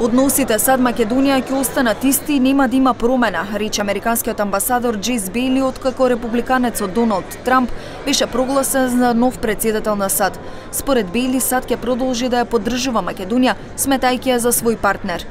Односите САД-Македонија ќе останат исти и нема да има промена, рече американскиот амбасадор Джейс Бейли откако републиканецот Доналд Трамп беше прогласен за нов претседател на САД. Според Бейли, САД ќе продолжи да ја поддржува Македонија, сметајќи ја за свој партнер.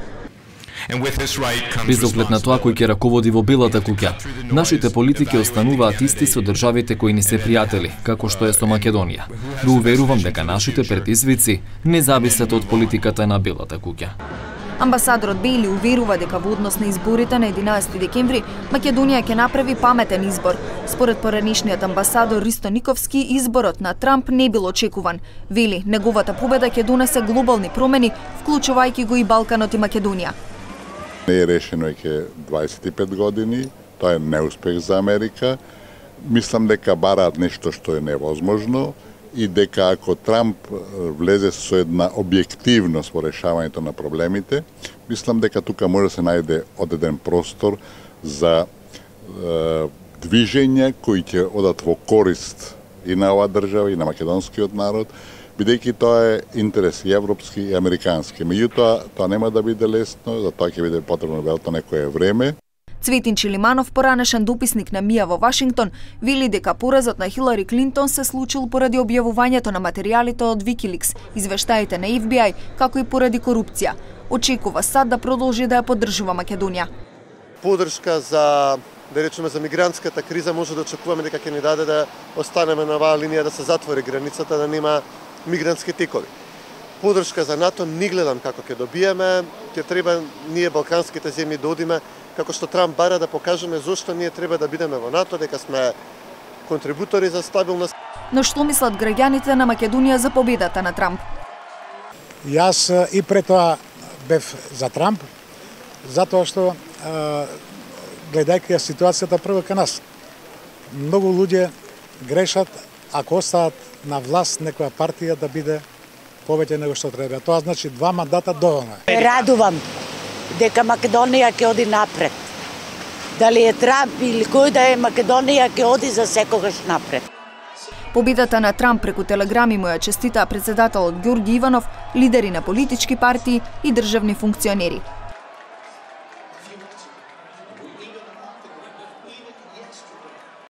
Без оглед на тоа кој ќе раководи во Белата куќа, нашите политики остануваат исти со државите кои ни се пријатели, како што е со Македонија. Го уверувам дека нашите предизвици не зависат од политиката на Белата куќа. Амбасадорот Бейли уверува дека во однос на изборите на 11 декември Македонија ќе направи паметен избор. Според поранишниот амбасадор Ристо Никовски, изборот на Трамп не бил очекуван. Вели, неговата победа ќе донесе глобални промени, вклучувајќи го и Балканот и Македонија. Не е решено ќе 25 години, тоа е неуспех за Америка. Мислам дека бараат нешто што е невозможно и дека ако Трамп влезе со една објективност во решавањето на проблемите, мислам дека тука може да се најде одреден простор за движења кои ќе одат во корист и на оваа држава и на македонскиот народ, бидејќи тоа е интерес и европски и американски. Меѓутоа, тоа нема да биде лесно, за тоа ќе биде потребно велто некое време. Цветин Чилиманов, поранешен дописник на МИА во Вашингтон, вели дека поразот на Хилари Клинтон се случил поради објавувањето на материјалите од Wikileaks, извештаите на FBI, како и поради корупција. Очекува САД да продолжи да ја поддржува Македонија. Поддршка за, да речеме, за мигрантската криза може да очекуваме дека ќе ни даде да останеме на оваа линија, да се затвори границата, да нема мигрантски текови. Поддршка за НАТО не гледам како ќе добиеме, ќе треба ние балканските земји да одиме, како што Трамп бара да покажеме зошто ние треба да бидеме во НАТО, дека сме контрибутори за стабилност. Но што мислат граѓаните на Македонија за победата на Трамп? Јас и пред тоа бев за Трамп, затоа што гледајќи ситуацијата прво кај нас, многу луѓе грешат ако остават на власт некоја партија да биде повеќе него што треба. Тоа значи 2 мандата доволно. Радувам дека Македонија ќе оди напред. Дали е Трамп или кој да е, Македонија ќе оди за секогаш напред. Победата на Трамп преку телеграми му ја честитаа претседателот Ѓорѓи Иванов, лидери на политички партии и државни функционери.